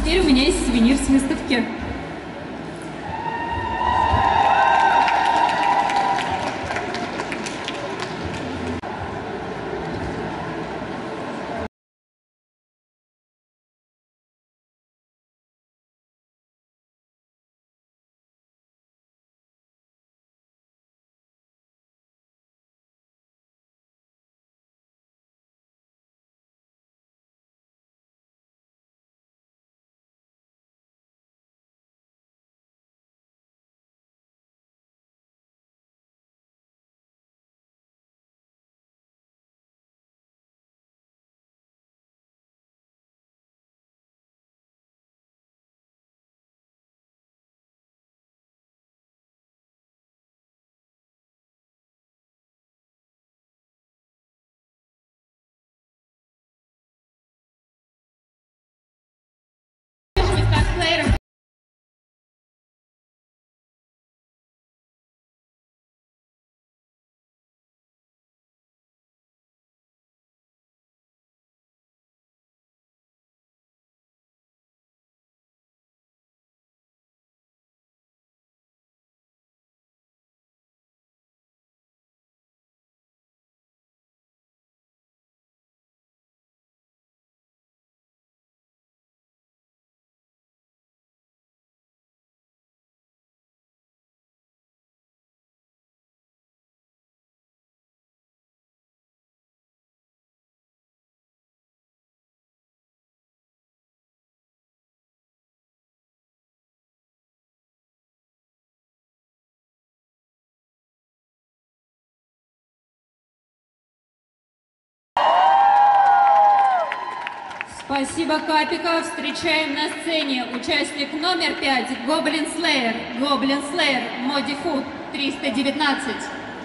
теперь у меня есть сувенир с выставки. Спасибо, Капика. Встречаем на сцене участник номер 5, Гоблин Слеер. Гоблин Слеер, Моди Фуд, 319.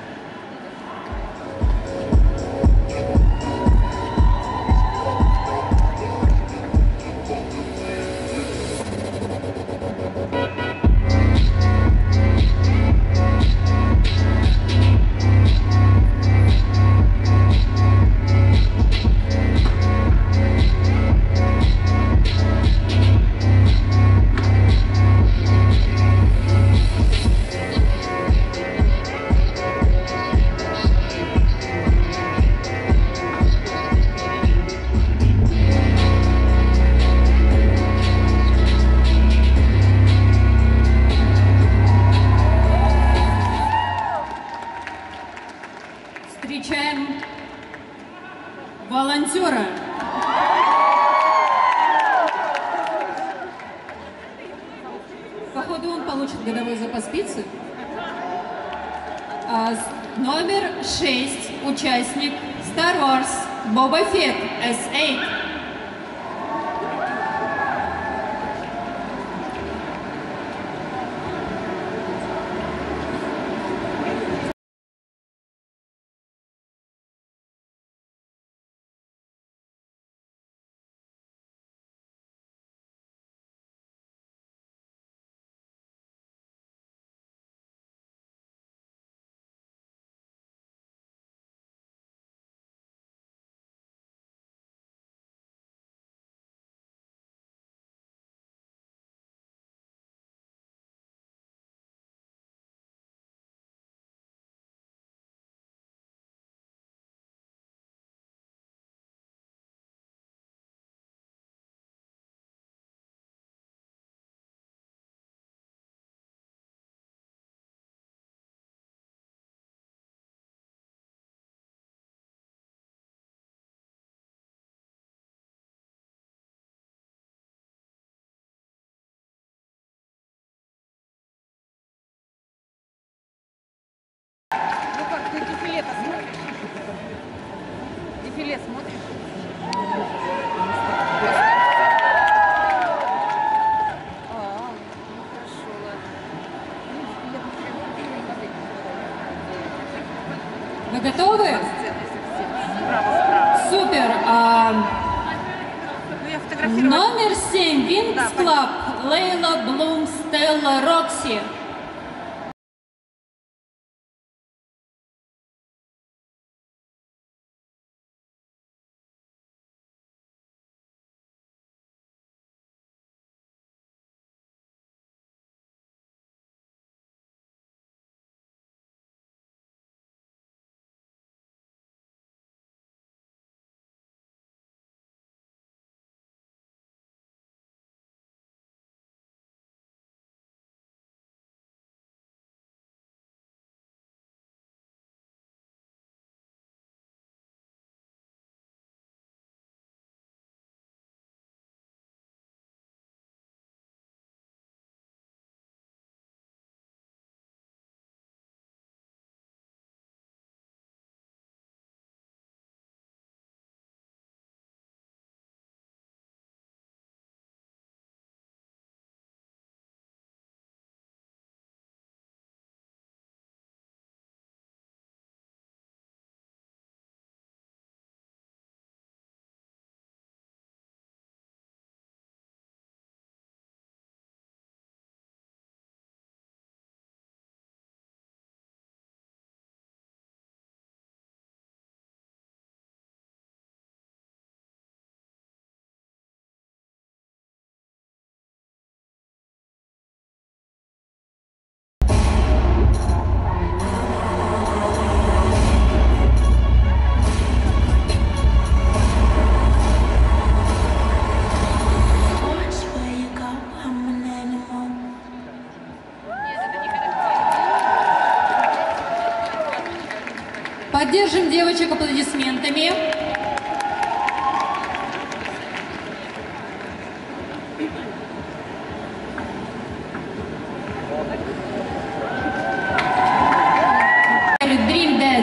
Встречаем волонтера. Походу он получит годовой запас пиццы. Номер 6, участник Star Wars, Боба Фетт, S8. Ты дефиле посмотришь? Дефиле смотришь? Хорошо, ладно. Вы готовы? Супер! Номер 7, Wings Club, Лейла Блум, Стелла Рокси. девочек аплодисментами. Dream Death.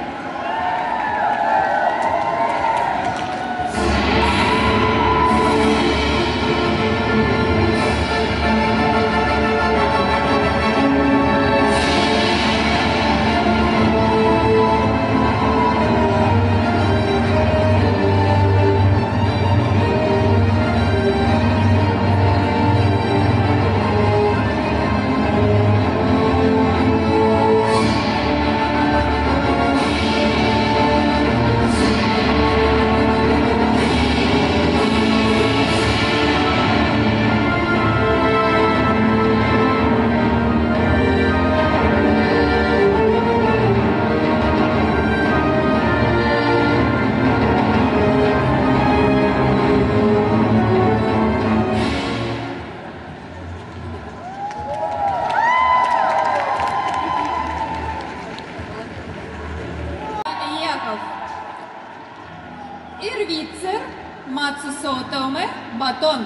Ирвицер, Мацусотоме, Батон.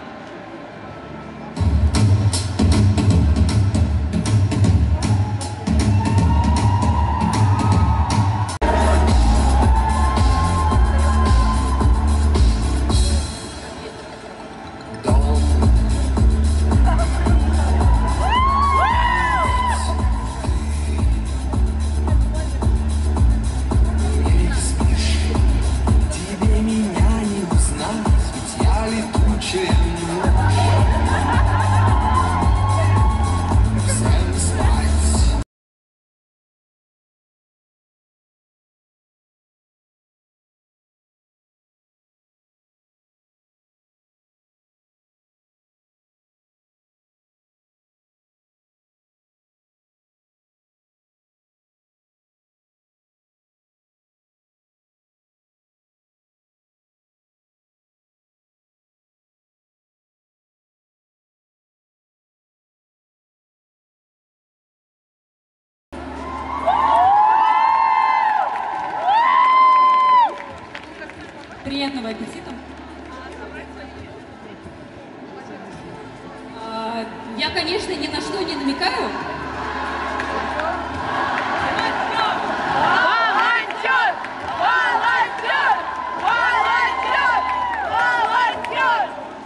Приятного аппетита. Я, конечно, ни на что не намекаю. Волонтер! Волонтер! Волонтер! Волонтер!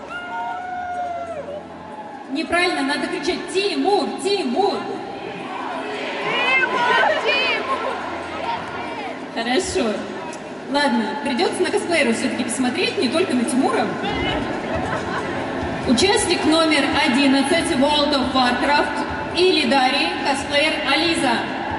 Неправильно, надо кричать «Тимур! Тимур!». Хорошо. Ладно, придется на косплееру все-таки посмотреть, не только на Тимура. Участник номер 11 World of Warcraft Illidari, косплеер Ализа.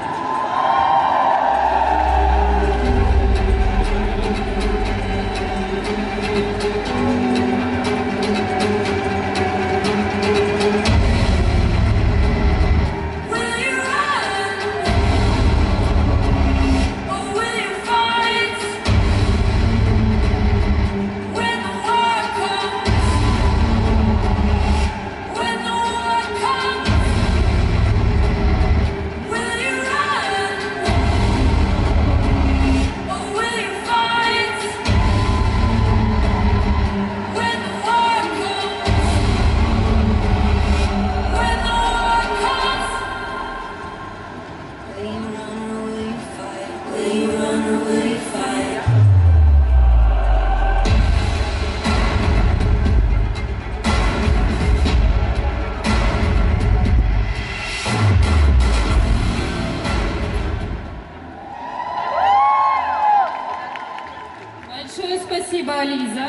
Большое спасибо, Ализа.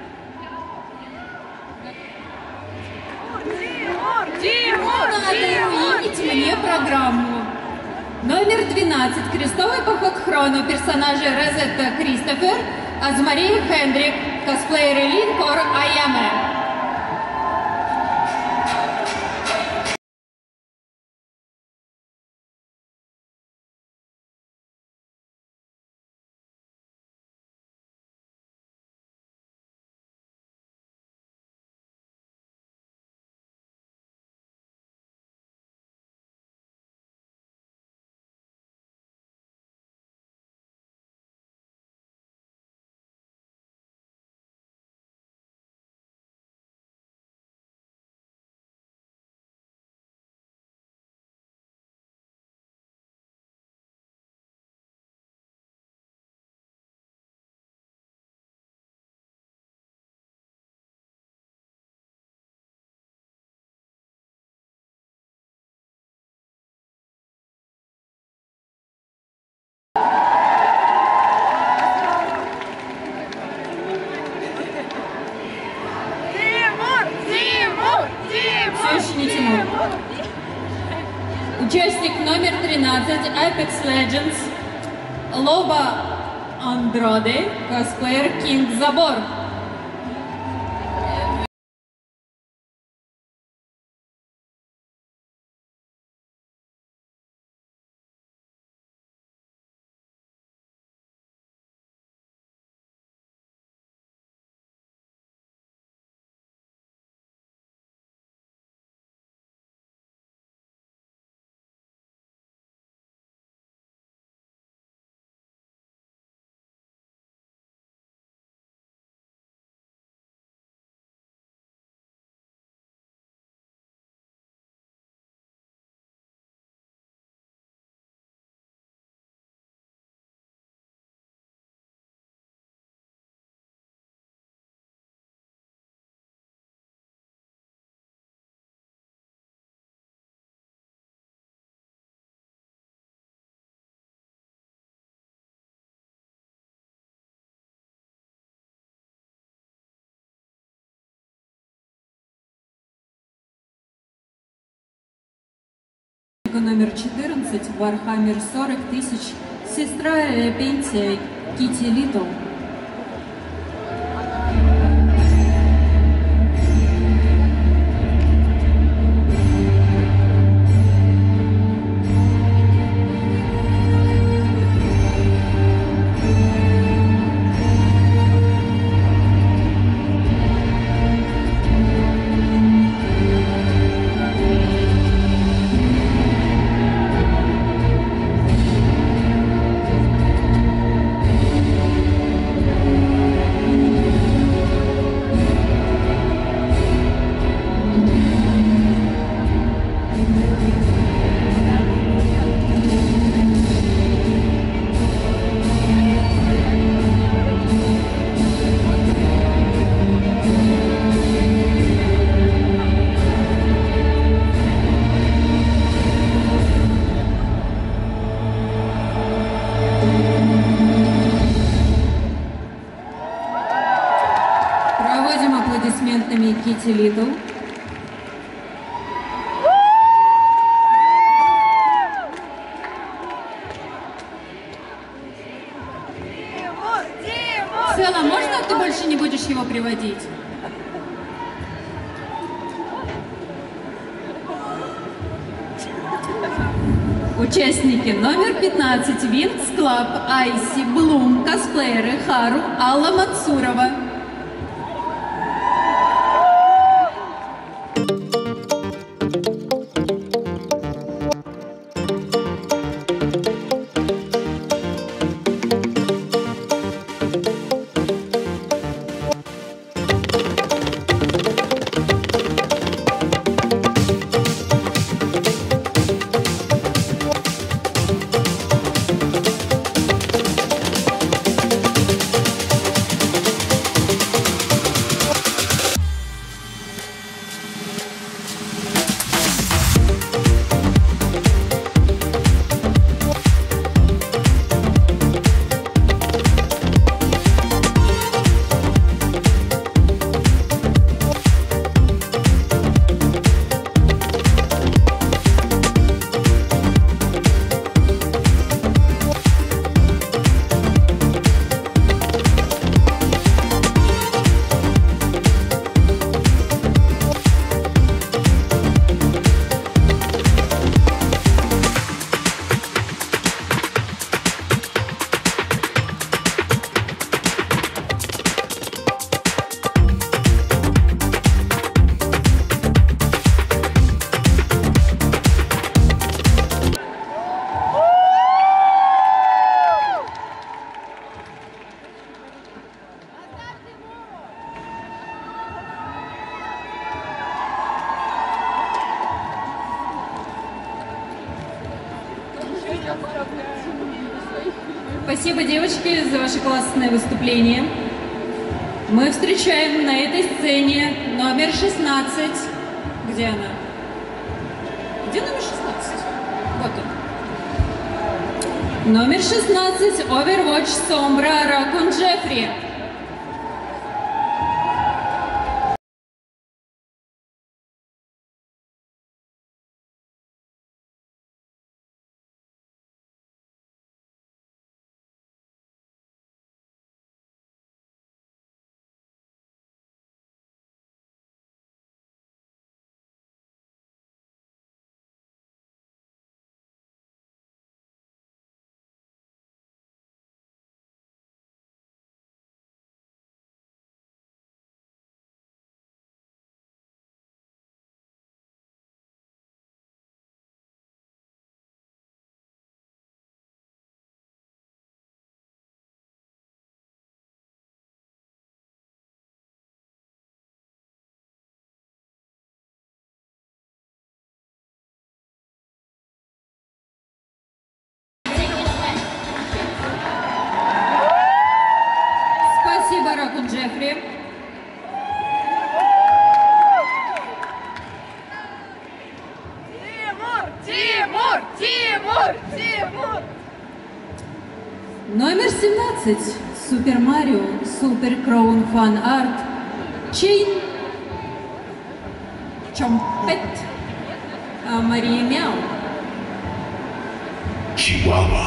Надо увидеть мне программу. Номер 12. Крестовый поход Хроно. Персонажи Розетта Кристофер, Азмария Хендрик, косплееры Линкор Аяме. Участник номер 13 Apex Legends Лоба Андроде, косплеер Кинг Забор. Номер 14 Warhammer 40 тысяч, сестра Пентия Кити Литл. Проводим аплодисментами Кити Литл. Села, можно ты больше не будешь его приводить? Участники номер 15 Винкс Клаб, Айси, Блум, косплееры Хару, Алла Мансурова. Спасибо, девочки, за ваше классное выступление. Мы встречаем на этой сцене номер 16. Где она? Где номер 16? Вот он. Номер 16 Overwatch Sombra Raccoon Jeffrey. 18 Супер Марио Супер Кроун Фан Арт Чейн Чомпет Мария Мяу Чиуауа.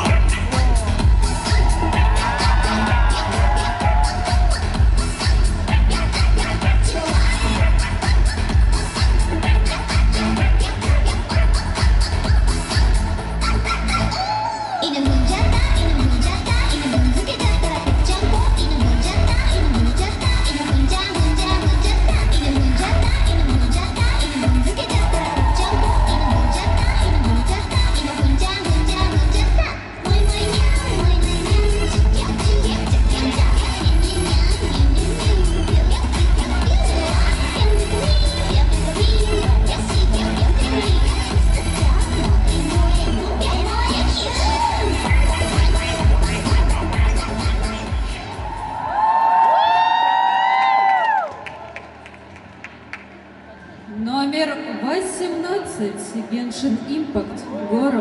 Номер 18 Genshin Impact Горо.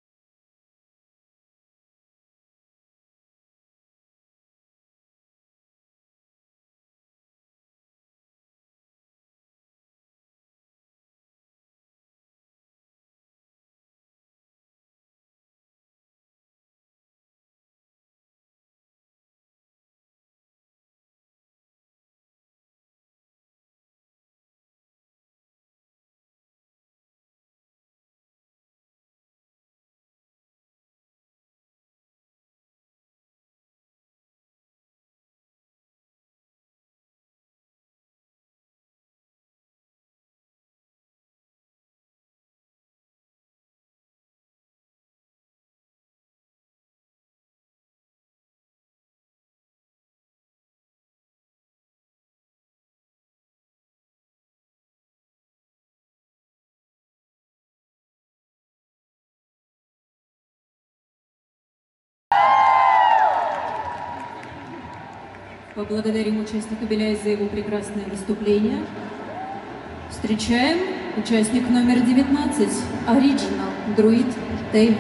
Поблагодарим участника Беляя за его прекрасное выступление. Встречаем участник номер 19, Original Druid Tail.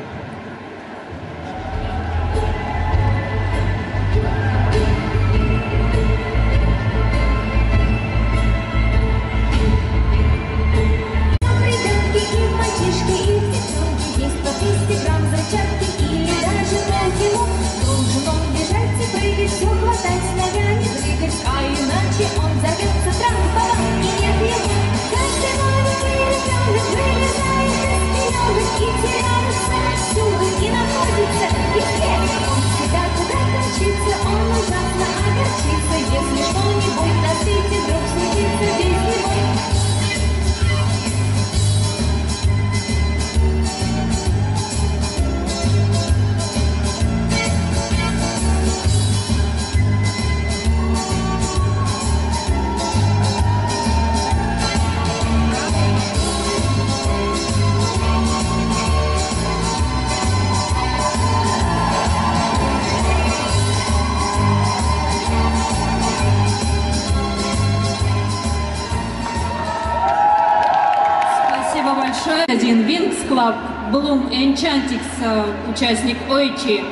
Один Wings Club, Bloom Enchantix, участник Ойчи.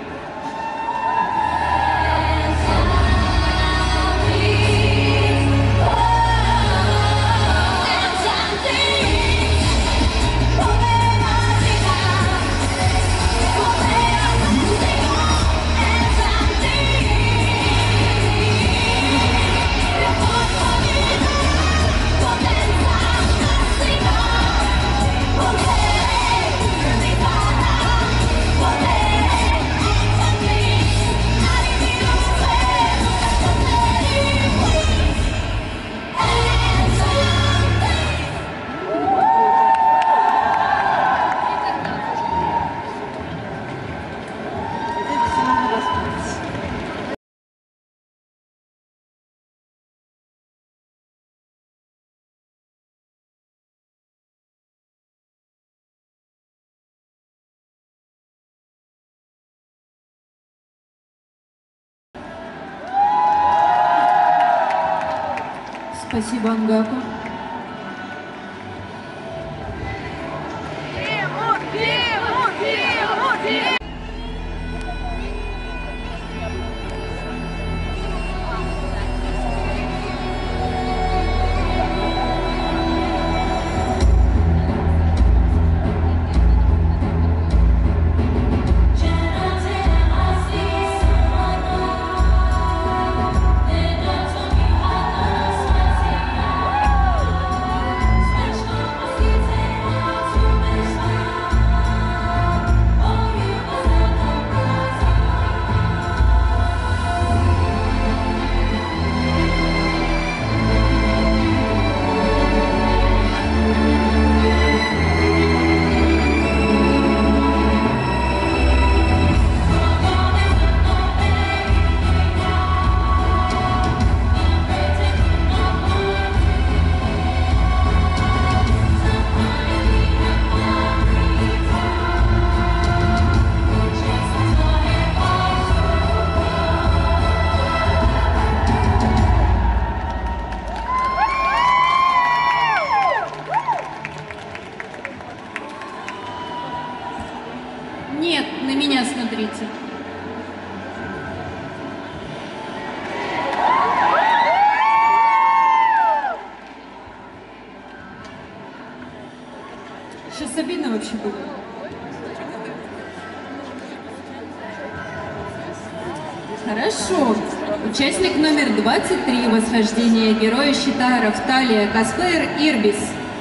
Спасибо, Ангаку. Сабина вообще была? Хорошо. Участник номер 23 восхождения героя щита Рафталия, косплеер Ирбис.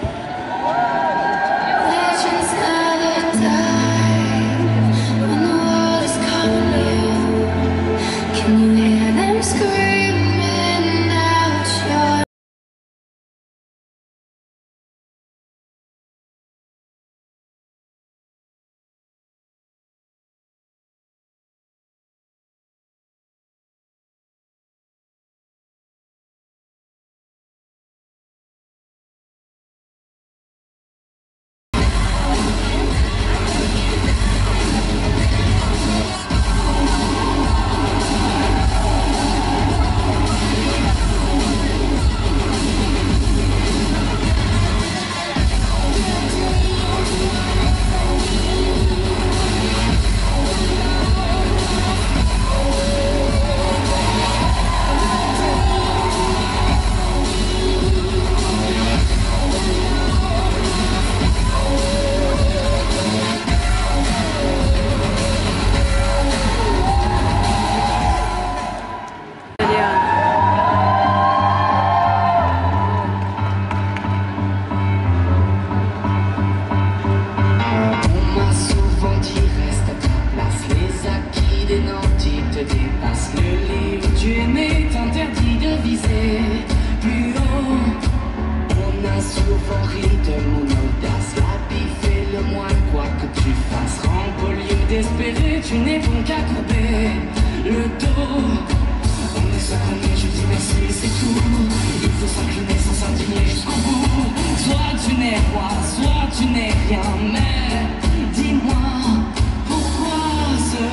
Tu n'es bon qu'à courber le dos. On est ce qu'on est, je dis merci, c'est tout. Il faut s'incliner sans s'indigner jusqu'au bout. Soit tu n'es roi, soit tu n'es rien. Mais dis-moi, pourquoi ce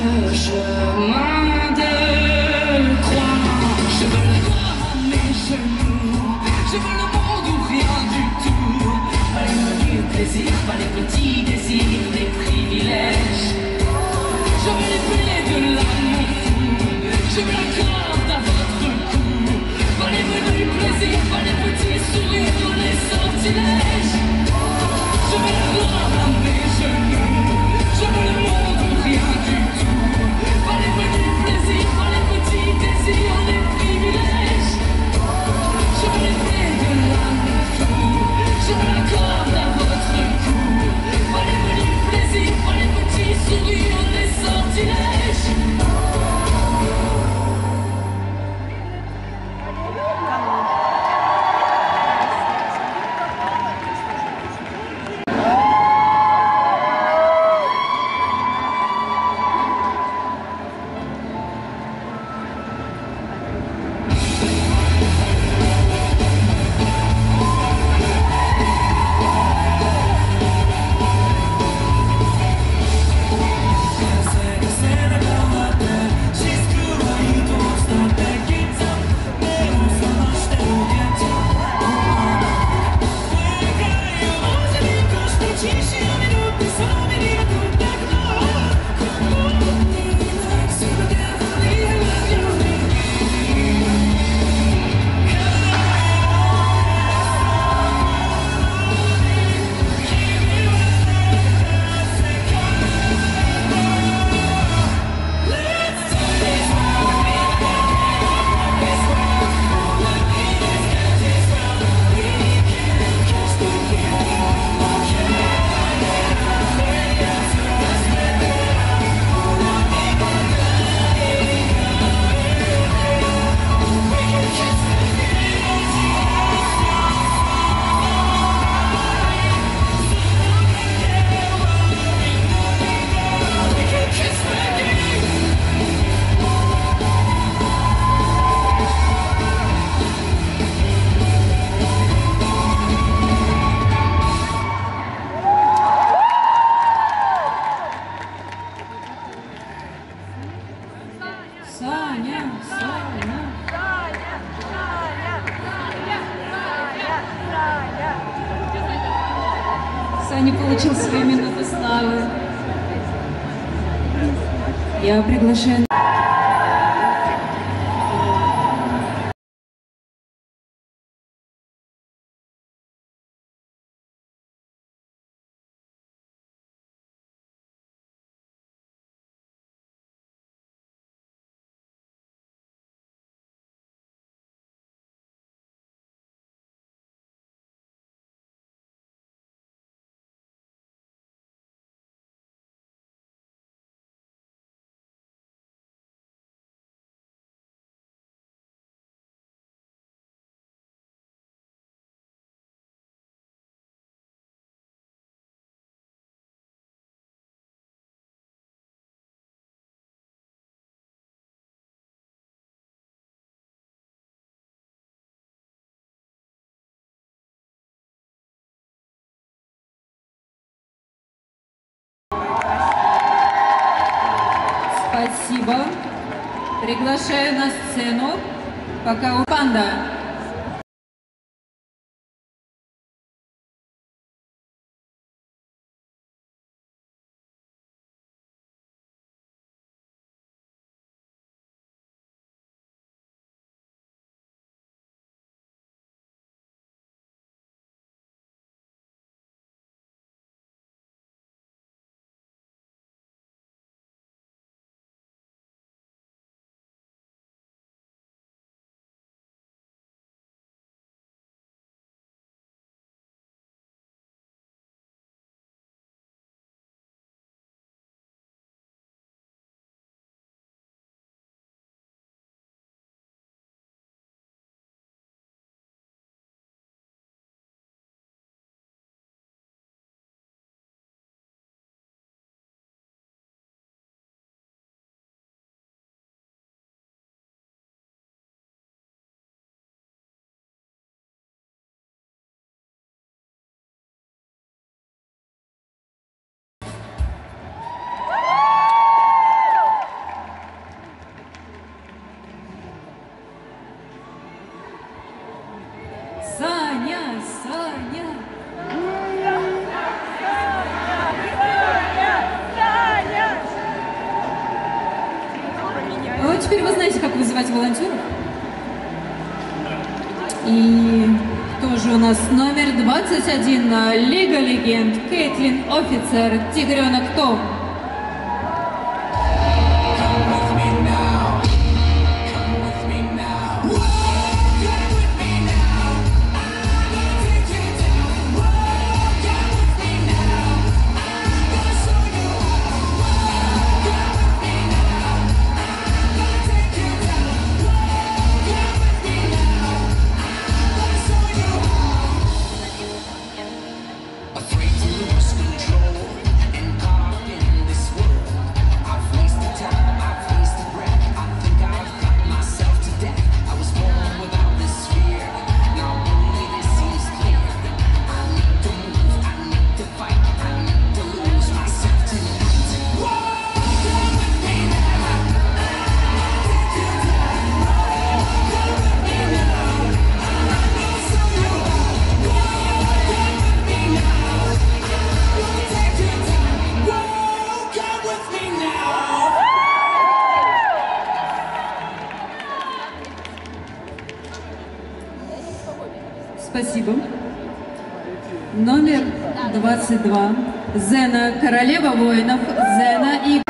chemin de croix? Je veux la gloire à mes genoux. Je veux le monde ou rien du tout. Pas les menus plaisirs, pas les petits désirs, les privilèges. Je veux les plaies de l'amour fou. Je veux la corde à votre cou. Pas les menus plaisirs, pas les petits sourires, les sortilèges. Je veux la gloire à mes genoux. Je veux le monde ou rien du tout. Pas les menus plaisirs, pas les petits désirs, les privilèges. Je veux les plaies de l'amour fou. Je veux la corde à votre cou. Pas les menus plaisirs, pas les petits sourires, les sortilèges. Саня получил свою минуту славы. Я приглашаю... Спасибо. Приглашаю на сцену пока у Панда. Саня. Вот теперь вы знаете, как вызывать волонтеров. И тоже у нас номер 21, Лига легенд, Кейтлин Офицер, Тигренок Том. Спасибо. Номер 22. Зена, королева воинов. Зена и...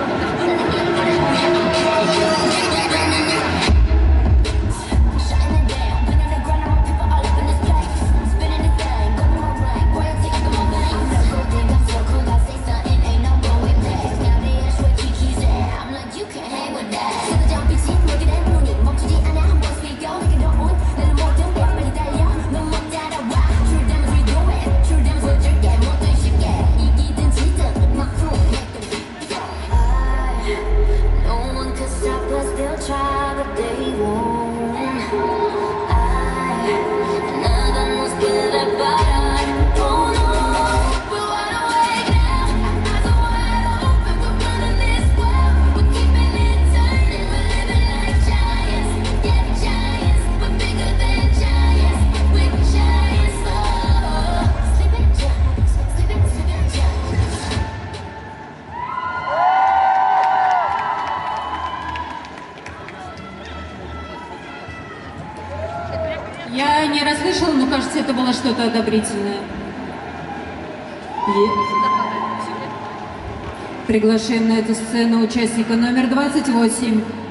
Я не расслышала, но кажется, это было что-то одобрительное. Приглашаем на эту сцену участника номер 28.